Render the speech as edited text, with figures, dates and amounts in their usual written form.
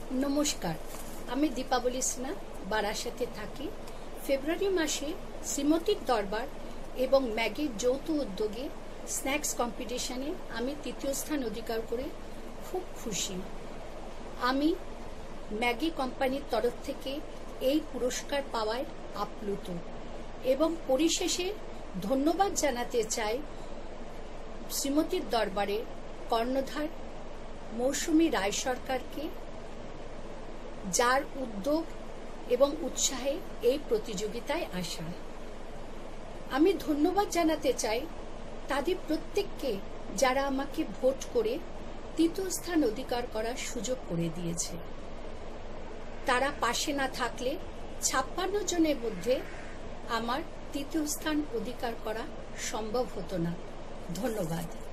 नमस्कार, আমি দীপাবলি সিনহা বারাসাতে থাকি। ফেব্রুয়ারি মাসে শ্রীমতীর দরবার এবং ম্যাগির যৌথ উদ্যোগে স্ন্যাক্স কম্পিটিশনে আমি তৃতীয় স্থান অধিকার করে খুব খুশি। আমি ম্যাগি কোম্পানির তরফ থেকে এই পুরস্কার পাওয়ায় আপ্লুত এবং পরিশেষে ধন্যবাদ জানাতে চাই শ্রীমতীর দরবারে কর্ণধার মৌসুমী রায় সরকারকে, যার উদ্যোগ এবং উৎসাহে এই প্রতিযোগিতায় আসা। আমি ধন্যবাদ জানাতে চাই তাদের প্রত্যেককে, যারা আমাকে ভোট করে তৃতীয় স্থান অধিকার করার সুযোগ করে দিয়েছে। তারা পাশে না থাকলে 56 জনের মধ্যে আমার তৃতীয় স্থান অধিকার করা সম্ভব হতো না। ধন্যবাদ।